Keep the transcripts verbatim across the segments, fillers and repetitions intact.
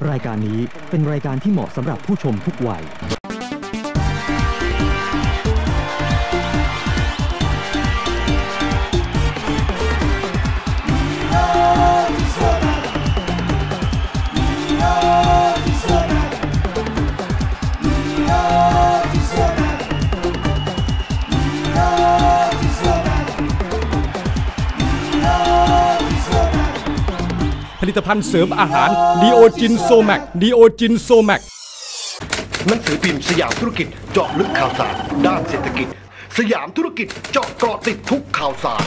รายการนี้เป็นรายการที่เหมาะสำหรับผู้ชมทุกวัยผลิตภัณฑ์เสริมอาหารดีโอจินโซแมกดีโอจินโซแมกหนังสือพิมพ์สยามธุรกิจเจาะลึกข่าวสารด้านเศรษฐกิจสยามธุรกิจเจาะเกาะติดทุกข่าวสาร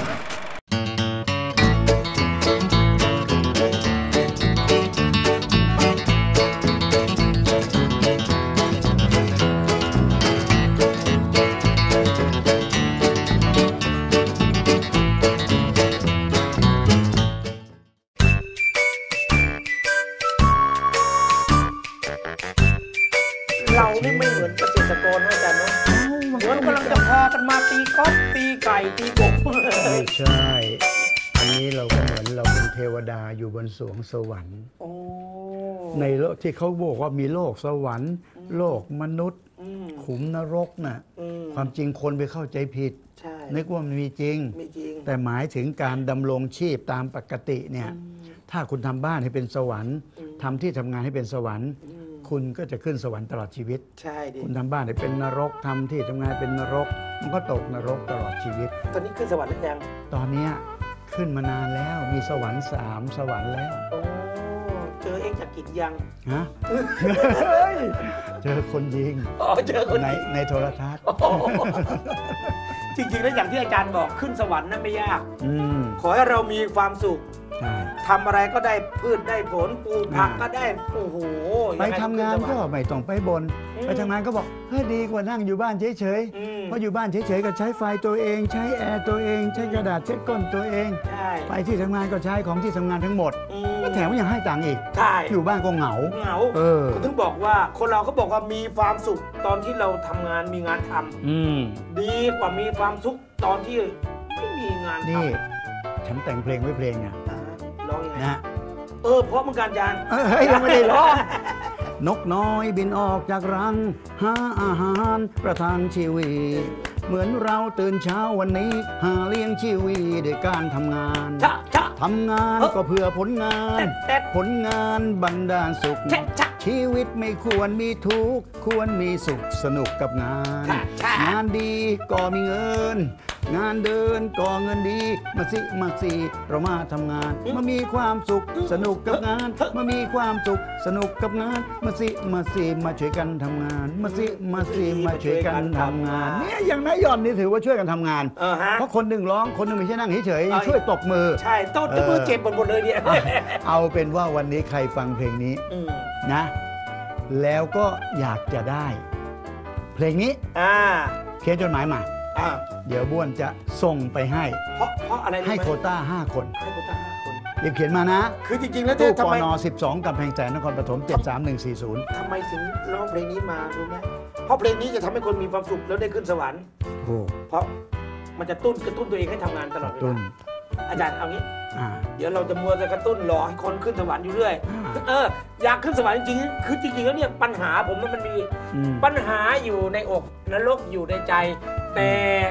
เรานี่ไม่เหมือนเกษตรกรนะอาจารย์เนาะเหมือนกำลังจะพากันมาตีกอล์ฟตีไก่ตีกบไม่ใช่อันนี้เราก็เหมือนเราเป็นเทวดาอยู่บนสวงสวรรค์ในโลกที่เขาบอกว่ามีโลกสวรรค์โลกมนุษย์ขุมนรกน่ะความจริงคนไปเข้าใจผิดนึกว่ามันมีจริงแต่หมายถึงการดำรงชีพตามปกติเนี่ยถ้าคุณทำบ้านให้เป็นสวรรค์ทำที่ทำงานให้เป็นสวรรค์คุณก็จะขึ้นสวรรค์ตลอดชีวิตใช่ดิคุณทำบ้านให้เป็นนรกทำที่ทำงานเป็นนรกมันก็ตกนรกตลอดชีวิตตอนนี้ขึ้นสวรรค์หรือยังตอนนี้ขึ้นมานานแล้วมีสวรรค์สามสวรรค์แล้วโอ้เจอเองจากกิจยังฮะเจอคนยิงอ๋อเจอคนในในโทรทัศน์จริงๆแล้วอย่างที่อาจารย์บอกขึ้นสวรรค์นั่นไม่ยากขอให้เรามีความสุขทำอะไรก็ได้พืชได้ผลปลูกผักก็ได้โอ้โหไปทำงานก็ไม่ต้องไปบนไปทำงานก็บอกเฮ้ยดีกว่านั่งอยู่บ้านเฉยๆเพราะอยู่บ้านเฉยๆก็ใช้ไฟตัวเองใช้แอร์ตัวเองใช้กระดาษเช็ดก้นตัวเองไปที่ทำงานก็ใช้ของที่ทำงานทั้งหมดก็แถมยังให้ตังค์อีกอยู่บ้านก็เหงาเหงาเออถึงบอกว่าคนเราเขาบอกว่ามีความสุขตอนที่เราทำงานมีงานทำดีกว่ามีความสุขตอนที่ไม่มีงานทำนี่ฉันแต่งเพลงไว้เพลงอ่ะร้องยังไงนะเออเพราะเหมือนกันอาจารย์เฮ้ยยังไม่ได้ร้องนกน้อยบินออกจากรังหาอาหารประทังชีวิตเหมือนเราตื่นเช้าวันนี้หาเลี้ยงชีวิตด้วยการทำงานทำงานก็เพื่อผลงานผลงานบันดาลสุขชีวิตไม่ควรมีทุกข์ควรมีสุขสนุกกับงานงานดีก็มีเงินงานเดินก่อเงินดีมาสิมาสิเรามาทำงานมามีความสุขสนุกกับงานมามีความสุขสนุกกับงานมาสิมาสิมาช่วยกันทำงานมาสิมาสิมาช่วยกันทำงานเนี่ยอย่างนายย่อนนี่ถือว่าช่วยกันทำงานเพราะคนหนึ่งร้องคนหนึ่งไม่ใช่นั่งเฉยๆช่วยตบมือใช่ตบมือเจ็บหมดเลยเนี่ยเอาเป็นว่าวันนี้ใครฟังเพลงนี้นะแล้วก็อยากจะได้เพลงนี้เขียนจดหมายมาเดี๋ยวบ้วนจะส่งไปให้เพราะเพราะอะไรให้โควต้าห้าคนให้โควต้าห้าคนเดี๋ยวเขียนมานะคือจริงๆแล้วตู้ปนสิบสองกำแพงแสนนครปฐมเจ็ดสามหนึ่งสี่ศูนย์ทำไมถึงร้องเพลงนี้มารู้ไหมเพราะเพลงนี้จะทำให้คนมีความสุขแล้วได้ขึ้นสวรรค์เพราะมันจะตุ้นกระตุ้นตัวเองให้ทำงานตลอดเวลาอาจารย์เอางี้เดี๋ยวเราจะมัวจะกระตุ้นหล่อให้คนขึ้นสวรรค์อยู่เรื่อยเอออยากขึ้นสวรรค์จริงๆคือจริงๆแล้วเนี่ยปัญหาผมมันมีปัญหาอยู่ในอกนรกอยู่ในใจแต่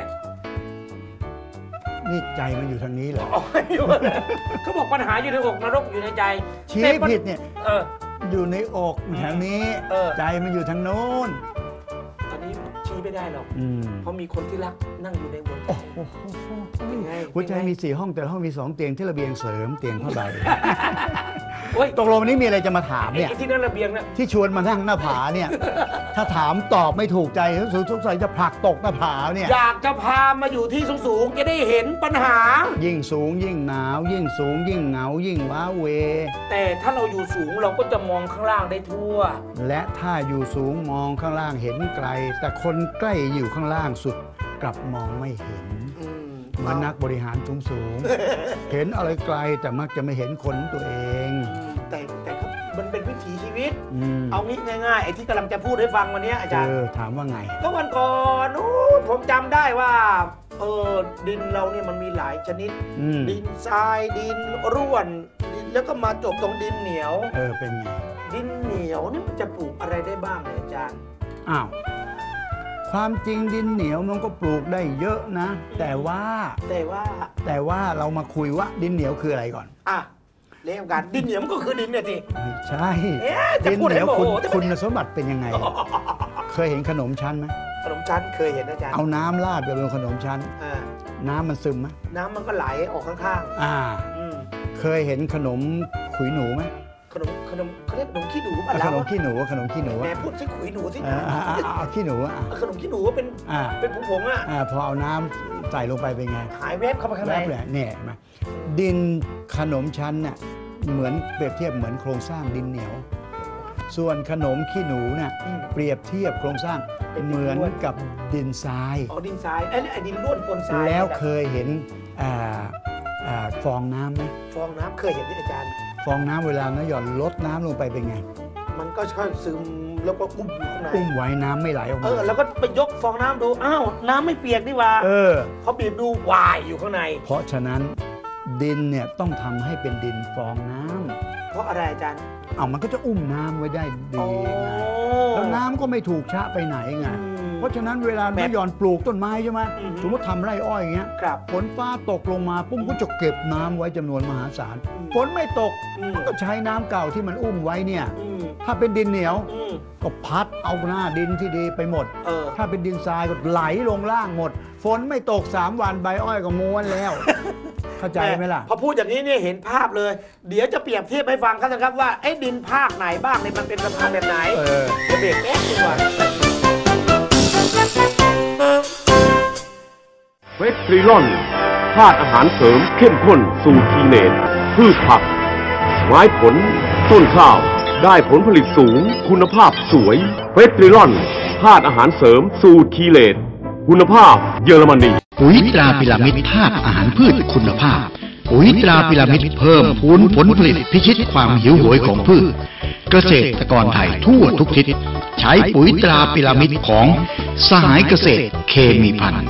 นี่ใจมันอยู่ทางนี้เหรอเขาบอกปัญหาอยู่ในอกนรกอยู่ในใจชี้ผิดเนี่ยอยู่ในอกแถวนี้ใจมันอยู่ทางโน้นตอนนี้ชี้ไม่ได้หรอกเพราะมีคนที่รักนั่งอยู่ในหัวใจหัวใจมีสี่ห้องแต่ห้องมีสองเตียงที่ระเบียงเสริมเตียงผ้าใบตกลงวันนี้มีอะไรจะมาถามเนี่ยที่นั่นระเบียงนะที่ชวนมานั่งหน้าผาเนี่ยถ้าถามตอบไม่ถูกใจสงสัยจะผลักตกหน้าผาเนี่ยอยากจะพามาอยู่ที่สูงๆจะได้เห็นปัญหายิ่งสูงยิ่งหนาวยิ่งสูงยิ่งเหงายิ่งว้าเวแต่ถ้าเราอยู่สูงเราก็จะมองข้างล่างได้ทั่วและถ้าอยู่สูงมองข้างล่างเห็นไกลแต่คนใกล้อยู่ข้างล่างสุดกลับมองไม่เห็นเหมือนนักบริหารสูงสูงเห็นอะไรไกลแต่มักจะไม่เห็นคนตัวเองแต่แต่มันเป็นวิถีชีวิตเอางี้ง่ายๆไอ้ที่กำลังจะพูดให้ฟังวันนี้อาจารย์ถามว่าไงก็วันก่อนนู้นผมจำได้ว่าเออดินเราเนี่ยมันมีหลายชนิดดินทรายดินร่วนดินแล้วก็มาจบตรงดินเหนียวเออเป็นไงดินเหนียวนี่มันจะปลูกอะไรได้บ้างเนี่ยอาจารย์อ้าวความจริงดินเหนียวมันก็ปลูกได้เยอะนะ แต่ว่าแต่ว่าแต่ว่าเรามาคุยว่าดินเหนียวคืออะไรก่อนอ่ะเรื่องการดินเหนียวมันก็คือดินเนี่ยสิไม่ใช่เอ๊ะจะดินพูดเหให้นียวโมคุณโหแต่ไม่คุณสมบัติเป็นยังไง เคยเห็นขนมชั้นไหมขนมชั้นเคยเห็นอาจารย์เอาน้ำราดไปบนขนมชั้นอ่าน้ำมันซึมไหมน้ำมันก็ไหลออกข้างอ่าๆอืมเคยเห็นขนมขุยหนูไหมขนมขนมเขาเรียกขนมขี้หนูป่ะขเรานมขี้หนูขนมขี้หนูแหมอะพูดสิขุยหนูสิเอออ่าอ่าอ่าเอาขี้หนูอะขนมขี้หนูว่าเป็นอ่าเป็นผงๆอ่ะอ่าพอเอาน้ำใส่ลงไปเป็นไงหายแวบเข้าไปข้างในแวบเลยเนี่ยเห็นไหมดินขนมชั้นน่ะเหมือนเปรียบเทียบเหมือนโครงสร้างดินเหนียว ส่วนขนมขี้หนูน่ะอืมเปรียบเทียบโครงสร้างเป็นดินเหมือนล้วนกับดินทรายอ๋อดินทรายไอ้นี่ไอ้ดินล้วนปนทรายแล้วเคยเห็นอ่าอ่าฟองน้ำไหมฟองน้ำเคยเห็นที่อาจารย์ฟองน้ำเวลานะหย่อนลดน้ำลงไปเป็นไงมันก็ค่อยซึมแล้วก็อุ้มอยู่ข้างในอุ้มไว้น้ำไม่ไหลออกเอมาอแล้วก็ไปยกฟองน้ำดูอ้าวน้ำไม่เปียกนี่หว่าเออเขาบีบดูวายอยู่ข้างในเพราะฉะนั้นดินเนี่ยต้องทำให้เป็นดินฟองน้ำเพราะอะไรอาจารย์เอามันก็จะอุ้มน้ำไว้ได้ดีอ๋อไงแล้วน้ำก็ไม่ถูกชะไปไหนไงอืมเพราะฉะนั้นเวลาแบบนายหย่อนปลูกต้นไม้ใช่ไหมอือฮึสมมติทำไร่อ้อยอย่างเงี้ยครับฝนฟ้าตกลงมาปุ้มก็จะเก็บน้ำไว้จำนวนมหาศาลอืมฝนไม่ตกอืมมันก็ใช้น้ำเก่าที่มันอุ้มไว้เนี่ยอืมถ้าเป็นดินเหนียวอืมก็พัดเอาหน้าดินที่ดีไปหมดเออถ้าเป็นดินทรายก็ไหลลงล่างหมด ฝนไม่ตกสามวันใบอ้อยก็ม้วนแล้ว เข้าใจไหมล่ะพอพูดอย่างนี้เนี่ยเห็นภาพเลย เดี๋ยวจะเปรียบเทียบให้ฟังครับนะครับว่าไอ้ดินภาคไหนบ้างเนี่ยมันเป็นสภาพแบบไหนเออจะเบรกแอ๊กดีกว่าเวสตรีลอนธาตุอาหารเสริมเข้มข้นสูตรทีเนตพืชผัก ไม้ผล ต้นข้าว ได้ผลผลิตสูง คุณภาพสวยเวสตรีลอนธาตุอาหารเสริมสูตรทีเลตคุณภาพเยอรมนีปุ๋ยตราพิรามิดธาตุอาหารพืชคุณภาพ ปุ๋ยตราพิรามิดเพิ่มพูนผลผลิตพิชิตความหิวโหยของพืช เกษตรกรไทยทั่วทุกทิศใช้ปุ๋ยตราพิรามิดของสหายเกษตรเคมีพันธุ์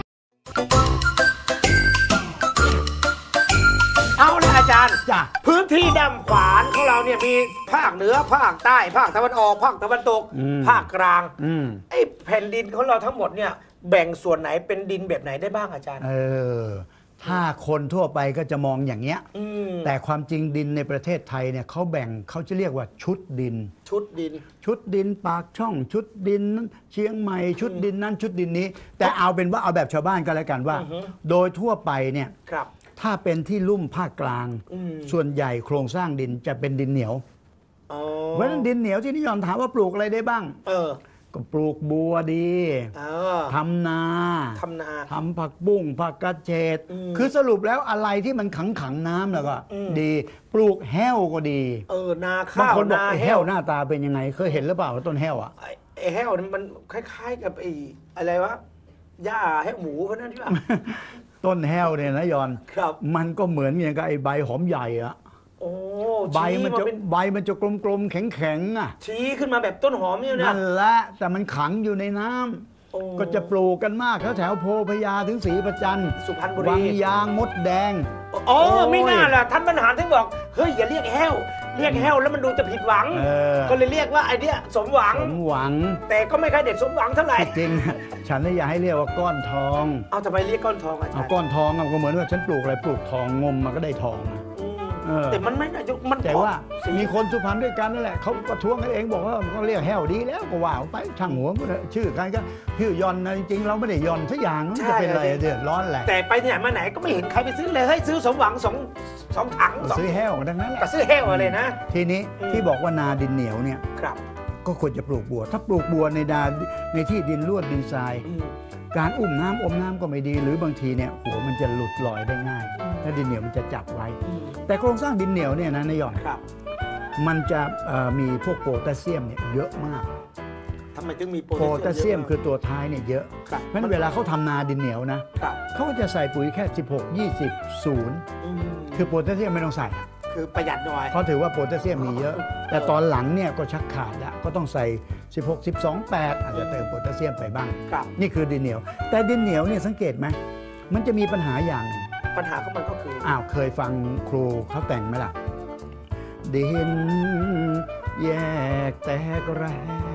เอาละอาจารย์จ้ะพื้นที่ดำขวานของเราเนี่ยมีภาคเหนือภาคใต้ภาคตะวันออกภาคตะวันตกอืมภาคกลางอืมไอ้แผ่นดินของเราทั้งหมดเนี่ยแบ่งส่วนไหนเป็นดินแบบไหนได้บ้างอาจารย์เออ ถ้าคนทั่วไปก็จะมองอย่างเงี้ยอืมแต่ความจริงดินในประเทศไทยเนี่ยเขาแบ่งเขาจะเรียกว่าชุดดินชุดดินชุดดินปากช่อง ชุดดินเชียงใหม่ชุดดินนั้นชุดดินนี้ แต่เอาเป็นว่าเอาแบบชาวบ้านก็แล้วกันว่าอือฮึโดยทั่วไปเนี่ยครับถ้าเป็นที่ลุ่มภาคกลางอืมส่วนใหญ่โครงสร้างดินจะเป็นดินเหนียวอ๋อเพราะฉะนั้นดินเหนียวที่นิยมถามว่าปลูกอะไรได้บ้างเออก็ปลูกบัวดีเออทำนาทำนาทำผักบุ้งผักกระเฉดอืมคือสรุปแล้วอะไรที่มันขังขังๆน้ำแล้วก็อืมดีปลูกแห้วก็ดีเออนาบางข้าวคนบอกนาไอ้แห้แห้ววหน้าตาเป็นยังไงเคยเห็นหรือเปล่าต้นแห้วอ่ะไอ้ไอ้แห้วนี่มันคล้ายๆกับไอ้อะไรวะหญ้าแห้วหมูเพราะนั้นที่ว่าต้นแห้วเนี่ยนะยอนครับมันก็เหมือนอย่างกับไอ้ใบหอมใหญ่อะโอ้ใบมันชี้าจะเป็นใบมันจะกลมๆแข็งๆอ่ะชี้ขึ้นมาแบบต้นหอมเนี่ยนะนั่นแหละแต่มันขังอยู่ในน้ำโอ้ก็จะปลูกกันมากแถวแถวๆโพพญาถึงศรีประจันทร์สุพรรณบุรีวังยางมดแดงอ๋อโอ้ยไม่น่าล่ะท่านบรรหารถึงบอกเฮ้ยอย่าเรียกแห้วเรียกแห้วแล้วมันดูจะผิดหวังเออก็เลยเรียกว่าไอเนี้ยสมหวังสมหวังแต่ก็ไม่ค่อยเด็ดสมหวังเท่าไหร่จริงๆฉันน่ะอยากให้เรียกว่าก้อนทองเอาทำไมเรียกก้อนทองอาจาเอารย์ก้อนทองอะก็เหมือนว่าฉันปลูกอะไรปลูกทองงมมาก็ได้ทองนะอืมเออแต่มันไม่น่าจะมันแต่ว่าสีมีคนสุพรรณด้วยกันนั่นแหละเขาประท้วงกันเองบอกว่ามันก็เรียกแห้วดีแล้วก็ว่าไปช่างหัวมันเถอะชื่อใครก็ชื่อยอนนะจริงๆเราไม่ได้ยอนสักอย่างมันจะเป็นอะไรเดือดร้อนแหละแต่ไปที่ไหนมาไหนก็ไม่เห็นใครไปซื้อเลยเฮ้ยซื้อสมหวังสองสองถังสองซื้อแห้วกันทั้งนั้นแหละก็ซื้อแห้วอะไรนะทีนี้อืมที่บอกว่านาดินเหนียวเนี่ยครับก็ควรจะปลูกบัว ถ้าปลูกบัวในนาในที่ดินลวดดินทรายอืมการอุ้มน้ำอมน้ำก็ไม่ดี หรือบางทีเนี่ยหัวมันจะหลุดลอยได้ง่ายถ้าดินเหนียวมันจะจับไว้อืมแต่โครงสร้างดินเหนียวเนี่ยนะนายหย่อนครับมันจะเอ่อมีพวกโพแทสเซียมเนี่ยเยอะมากทำไมถึงมีโพโพแทสเซียมเยะคือตัวท้ายเนี่ยเยอะครับเพราะฉะนั้นเวลาเขาทำนาดินเหนียวนะครับ เขาก็จะใส่ปุ๋ยแค่ สิบหก ยี่สิบ ศูนย์อืมคือโพแทสเซียมไม่ต้องใส่คือประหยัดหน่อยเพราะถือว่าโพแทสเซียมมีเยอะ แต่ตอนหลังเนี่ยก็ชักขาดละก็ต้องใส่ สิบหก สิบสอง แปด อาจจะเติมโพแทสเซียมไปบ้างครับนี่คือดินเหนียว แต่ดินเหนียวเนี่ยสังเกตไหมมันจะมีปัญหาอย่างหนึ่งปัญหาของมันก็คืออ้าวเคยฟังครูเขาแต่งไหมล่ะดินแยกแตกแรง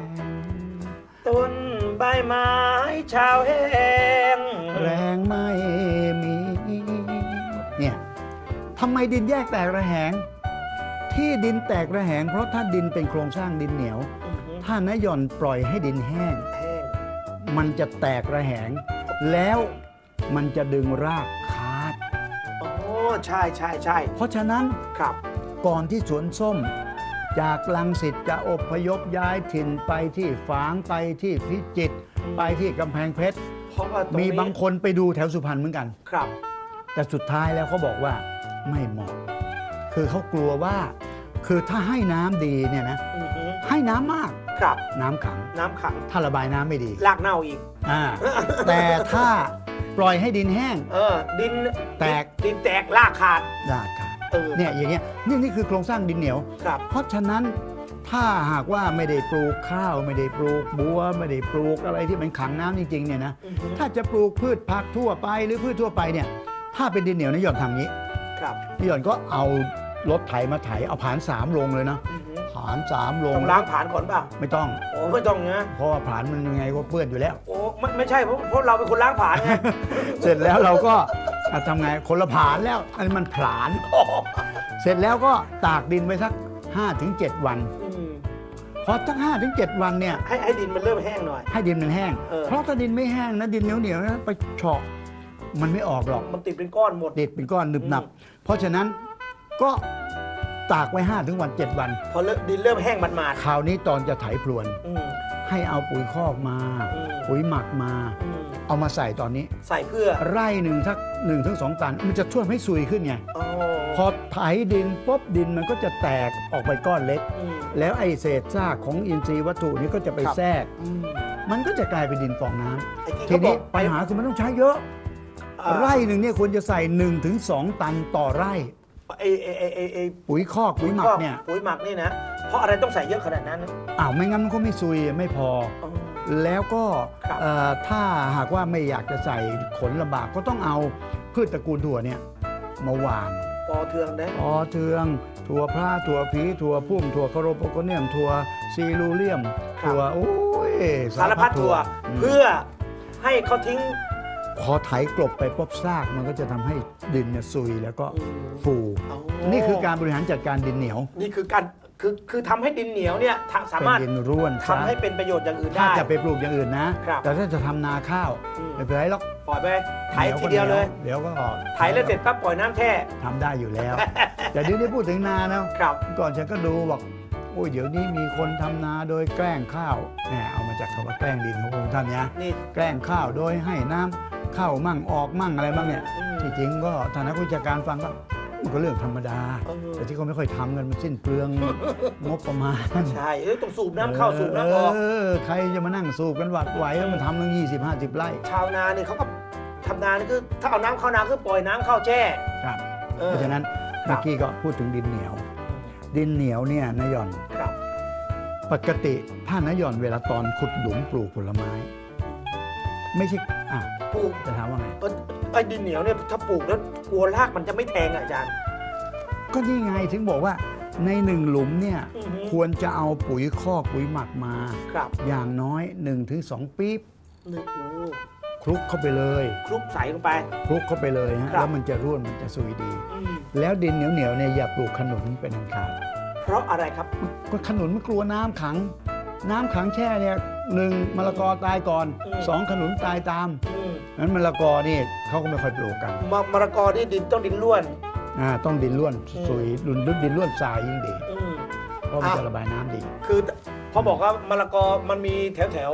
ต้นใบไม้ชาวแห้งแรงไม่มีเนี่ยทำไมดินแยกแตกระแหงที่ดินแตกระแหงเพราะถ้าดินเป็นโครงสร้างดินเหนียวถ้านหย่อนปล่อยให้ดินแห้งมันจะแตกระแหงแล้วมันจะดึงรากขาดโอ้ใช่ใช่ใช่เพราะฉะนั้นครับก่อนที่สวนส้มจากรังสิตจะอพยพย้ายถิ่นไปที่ฝางไปที่พิจิตรไปที่กำแพงเพชรมีบางคนไปดูแถวสุพรรณเหมือนกันครับแต่สุดท้ายแล้วเขาบอกว่าไม่เหมาะคือเขากลัวว่าคือถ้าให้น้ำดีเนี่ยนะให้น้ำมากครับน้ำขังน้ำขังถ้าระบายน้ำไม่ดีรากเน่าอีกอ่าแต่ถ้าปล่อยให้ดินแห้งเออดินแตกดินแตกรากขาดรากขาดเนี่ยอย่างเงี้ยนี่นี่คือโครงสร้างดินเหนียวเพราะฉะนั้นถ้าหากว่าไม่ได้ปลูกข้าวไม่ได้ปลูกบัวไม่ได้ปลูกอะไรที่มันขังน้ำจริงๆเนี่ยนะถ้าจะปลูกพืชผักทั่วไปหรือพืชทั่วไปเนี่ยถ้าเป็นดินเหนียวนะหย่อนทำงี้นี่หย่อนก็เอารถไถมาไถเอาผานสามลงเลยนะผานสามลงต้องล้างผานก่อนป่ะไม่ต้องโอ้ไม่ต้องนะเพราะว่าผานมันยังไงก็เปื้อนอยู่แล้วโอ้ไม่ไม่ใช่เพราะเพราะเราเป็นคนล้างผานไงเสร็จแล้วเราก็ทำไงคนละผานแล้วอันนี้มันผานเสร็จแล้วก็ตากดินไว้สัก ห้าถึงเจ็ด วันพอสัก ห้าถึงเจ็ด วันเนี่ยให้ให้ดินมันเริ่มแห้งหน่อยให้ดินมันแห้งเพราะถ้าดินไม่แห้งนะดินเหนียวเหนียวนะไปเฉาะมันไม่ออกหรอกมันติดเป็นก้อนหมดติดเป็นก้อนหนึบหนับเพราะฉะนั้นก็ตากไว้ห้าถึงวันเจ็ด วันพอดินเริ่มแห้งมันมาคราวนี้ตอนจะไถพรวนให้เอาปุ๋ยคอกมาปุ๋ยหมักมาเอามาใส่ตอนนี้ใส่เพื่อไร่หนึ่งสักหนึ่งถึงสองตันมันจะช่วยให้ซุยขึ้นไงพอไถดินปุ๊บดินมันก็จะแตกออกไปก้อนเล็กแล้วไอเศษซากของอินทรีย์วัตถุนี้ก็จะไปแทรกมันก็จะกลายเป็นดินฟองน้ำทีนี้ปัญหาคือมันต้องใช้เยอะไร่หนึ่งเนี่ยควรจะใส่หนึ่งถึงสองตันต่อไร่ไอไอไอไอไอปุ๋ยคอกปุ๋ยหมักเนี่ยปุ๋ยหมักนี่นะเพราะอะไรต้องใส่เยอะขนาดนั้นอ้าวไม่งั้นมันก็ไม่ซุยไม่พอแล้วก็ถ้าหากว่าไม่อยากจะใส่ขนลำบากก็ต้องเอาพืชตระกูลถั่วเนี่ยมาหว่านปอเทืองได้ปอเทืองถั่วพระถั่วผีถั่วพุ่มถั่วคาโรโปโกเนียมถั่วซีลูเลียมถั่วโอ้ยสารพัดถั่วเพื่อให้เขาทิ้งพอไถกลบไปป๊บซากมันก็จะทำให้ดินเนี่ยซุยแล้วก็ฟูนี่คือการบริหารจัดการดินเหนียวนี่คือการคือคือทำให้ดินเหนียวเนี่ยสามารถดินร่วนทำให้เป็นประโยชน์อย่างอื่นได้ถ้าจะไปปลูกอย่างอื่นนะแต่ถ้าจะทำนาข้าวไม่เป็นไรหรอกปล่อยไปไถทีเดียวเลยเดี๋ยวก็ไถแล้วเสร็จปั๊บปล่อยน้ำแช่ทำได้อยู่แล้วแต่เดี๋ยวนี้พูดถึงนานะก่อนฉันก็ดูบอกโอ้ยเดี๋ยวนี้มีคนทำนาโดยแกล้งข้าวแหมเอามาจากคำว่าแกล้งดินขององค์ท่านเนี้ยแกล้งข้าวโดยให้น้ำเข้ามั่งออกมั่งอะไรบ้างเนี่ยที่จริงก็ทางนักวิชาการฟังก็มันก็เรื่องธรรมดาแต่ที่เขาไม่ค่อยทำกันมันสิ้นเปลืองงบประมาณใช่ต้องสูบน้ำเข้าสูบน้ำออกใครจะมานั่งสูบกันหวัดไหวแล้วมันทำตั้งยี่สิบห้าสิบไร่ชาวนาเนี่ยเขาก็ทำนานี่คือถ้าเอาน้ำเข้านาคือปล่อยน้ำเข้าแช่ครับเพราะฉะนั้นเมื่อกี้ก็พูดถึงดินเหนียวดินเหนียวเนี่ยนายหย่อนปกติถ้านายหย่อนเวลาตอนขุดหลุมปลูกผลไม้ไม่ใช่อ่ะปลูกจะถามว่าไงไอ้ดินเหนียวเนี่ยถ้าปลูกแล้วกลัวรากมันจะไม่แทงอาจารย์ก็นี่ไงถึงบอกว่าในหนึ่งหลุมเนี่ยควรจะเอาปุ๋ยคอกปุ๋ยหมักมาอย่างน้อย หนึ่งถึงสอง ปี๊บคลุกเข้าไปเลยคลุกใส่ลงไปคลุกเข้าไปเลยฮะแล้วมันจะร่วนมันจะซุยดีแล้วดินเหนียวๆเนี่ยอย่าปลูกขนุนเป็นอันขาดเพราะอะไรครับก็ขนุนมันกลัวน้ำขังน้ำขังแช่เนี่ยหนึ่งมะละกอตายก่อนสองขนุนตายตามนั้นมะละกอนี่เขาก็ไม่ค่อยปลูกกันมะละกอนี่ดินต้องดินร่วนอ่าต้องดินร่วนซุยดุนดินร่วนทรายยิ่งดีเพราะมันจะระบายน้ำดีคือเขาบอกว่ามะละกอมันมีแถวแถว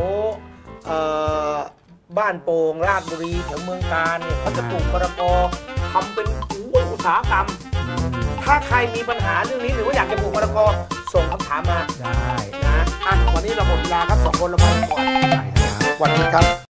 บ้านโป่งราชบุรีแถวเมืองกาญเนี่ยเขาจะปลูกมะละกอทำเป็นอุตสาหกรรมถ้าใครมีปัญหาเรื่องนี้หรือว่าอยากจะปลูกมะละกอส่งคำถามมาได้นะวันนี้เราหมดเวลาครับสองคนเราไปก่อนสวัสดีครับ